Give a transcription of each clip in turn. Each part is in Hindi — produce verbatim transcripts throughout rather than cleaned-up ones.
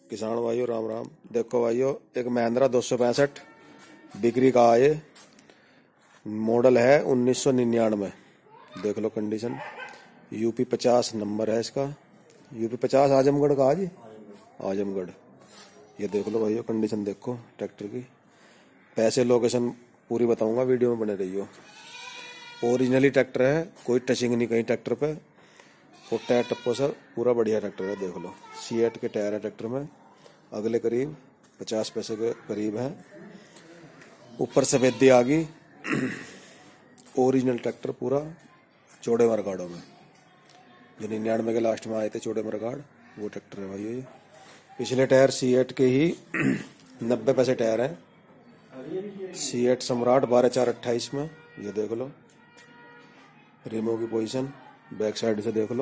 किसान भाइयों राम राम। देखो भाइयों, एक महिंद्रा दो सौ पैंसठ बिक्री का है। मॉडल है उन्नीस सौ निन्यानवे। देख लो कंडीशन। यूपी पचास नंबर है इसका। यूपी पचास आजमगढ़ का जी, आजमगढ़। ये देख लो भाइयों कंडीशन, देखो ट्रैक्टर की। पैसे लोकेशन पूरी बताऊंगा, वीडियो में बने रहियो। ओरिजिनली ट्रैक्टर है, कोई टचिंग नहीं कहीं ट्रैक्टर पे। और टायर टप्पो सर पूरा बढ़िया ट्रैक्टर है। देख लो सीएट के टायर है ट्रैक्टर में। अगले करीब पचास पैसे के करीब है। ऊपर सफेदी आ गई। ओरिजिनल ट्रैक्टर पूरा चौड़े मरगाड़ों में, जो निन्यानवे के लास्ट में आए थे चौड़े मरगाड़, वो ट्रैक्टर है भाई। ये पिछले टायर सीएट के ही नब्बे पैसे टायर है। सीएट सम्राट बारह चार अट्ठाईस में। ये देख लो रिमो की पोजीशन, बैक साइड से देख लो।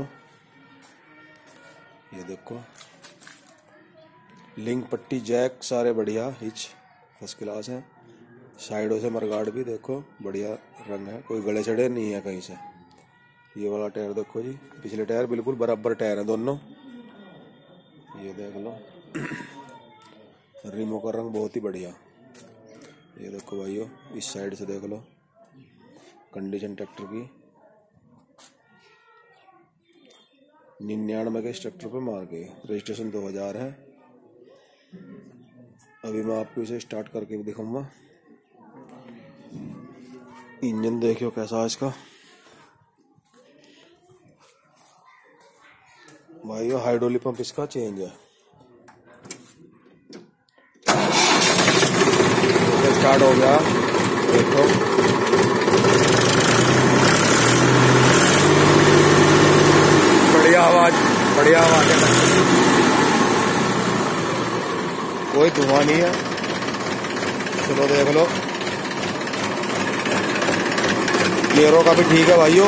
ये देखो लिंक पट्टी जैक सारे बढ़िया, हिच फर्स्ट क्लास है। साइडों से मरगाड़ भी देखो बढ़िया रंग है, कोई गले चढ़े नहीं है कहीं से। ये वाला टायर देखो जी, पिछले टायर बिल्कुल बराबर टायर है दोनों। ये देख लो रिमो का रंग बहुत ही बढ़िया। ये देखो भाइयों इस साइड से देख लो कंडीशन ट्रैक्टर की। निन्यानवे के इस ट्रैक्टर पे मार गए। रजिस्ट्रेशन दो हजार है। अभी मैं आपको इसे स्टार्ट करके भी दिखाऊंगा। इंजन देखियो कैसा है इसका भाइयों। हाइड्रोलिक पंप इसका चेंज है। स्टार्ट हो गया, देखो बढ़िया आवाज, बढ़िया आवाज है। कोई धुआं नहीं है। चलो देख लो, गियरों का भी ठीक है भाइयों,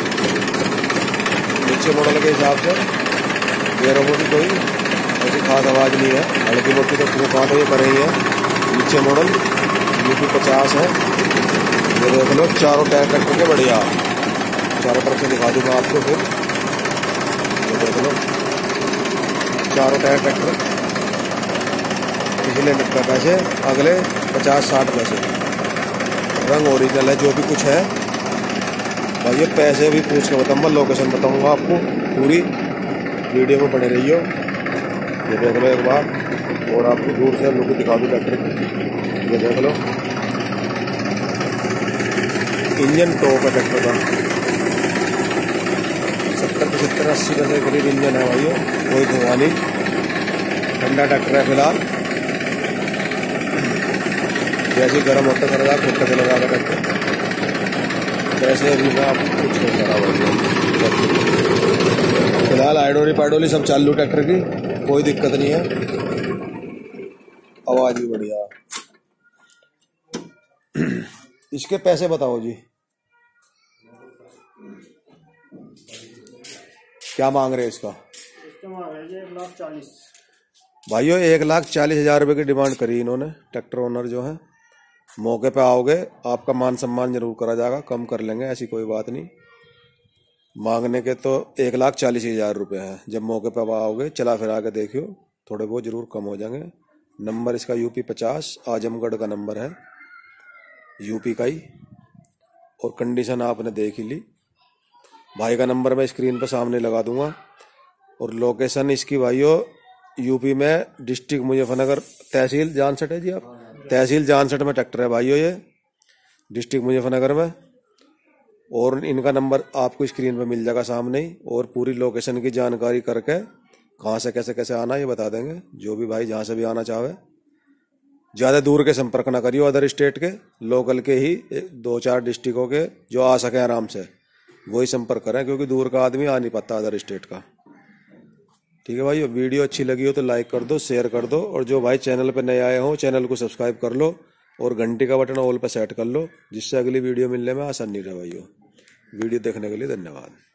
नीचे मॉडल के हिसाब से। गियरों को भी कोई ऐसी खास आवाज नहीं है। हल्की मोटी तो पूरा काम ये कर रही है। नीचे मॉडल यूपी पचास है। ये देख लो चारों टायर ट्रैक्टर के बढ़िया, चारों तरफ से दिखा दूंगा आपको। फिर ये देख लो चारों टायर ट्रैक्टर, पिछले नब्बे पैसे, अगले पचास साठ पैसे। रंग ओरिजिनल है जो भी कुछ है भाई। ये पैसे भी पूछ के बताऊंगा, लोकेशन बताऊंगा आपको पूरी, वीडियो में बने रहियो। ये देख लो एक बार, और आपको दूर से लुक दिखा दूँ ट्रैक्टर की। ये देख लो इंजन टॉप है ट्रैक्टर का। सत्तर पचहत्तर अस्सी पैसे के करीब इंजन है भाइयों, कोई धुआं नहीं। ठंडा ट्रैक्टर है फिलहाल। जैसे गर्म होता करेगा खुद से लगा ट्रैक्टर। वैसे अभी मैं आपको कुछ नहीं करा भाई। फिलहाल हाइड्रोलिक पाइडोली सब चालू ट्रैक्टर की, कोई दिक्कत नहीं है। आवाज भी बढ़िया। इसके पैसे बताओ जी, क्या मांग रहे हैं इसका? एक लाख चालीस भाइयों, एक लाख चालीस हजार रुपये की डिमांड करी इन्होंने। ट्रैक्टर ओनर जो है, मौके पे आओगे आपका मान सम्मान जरूर करा जाएगा, कम कर लेंगे, ऐसी कोई बात नहीं। मांगने के तो एक लाख चालीस हजार रुपये हैं। जब मौके पे आओगे चला फिरा के देखियो, थोड़े बहुत जरूर कम हो जाएंगे। नंबर इसका यूपी पचास आजमगढ़ का नंबर है, यूपी का ही। और कंडीशन आपने देख ही ली। भाई का नंबर मैं स्क्रीन पर सामने लगा दूंगा। और लोकेशन इसकी भाइयों यूपी में डिस्ट्रिक्ट मुजफ्फरनगर, तहसील जानसठ है जी। आप तहसील जानसठ में ट्रैक्टर है भाइयों, ये डिस्ट्रिक्ट मुजफ्फरनगर में। और इनका नंबर आपको स्क्रीन पर मिल जाएगा सामने ही। और पूरी लोकेशन की जानकारी करके कहाँ से कैसे कैसे आना ये बता देंगे। जो भी भाई जहाँ से भी आना चाहे, ज़्यादा दूर के संपर्क ना करियो, अदर स्टेट के, लोकल के ही दो चार डिस्ट्रिक्टों के जो आ सके आराम से वही संपर्क करें, क्योंकि दूर का आदमी आ नहीं पाता अदर स्टेट का। ठीक है भाई, वीडियो अच्छी लगी हो तो लाइक कर दो, शेयर कर दो। और जो भाई चैनल पे नए आए हो चैनल को सब्सक्राइब कर लो और घंटी का बटन ऑल पे सेट कर लो, जिससे अगली वीडियो मिलने में आसानी रहे भाइयों। वीडियो देखने के लिए धन्यवाद।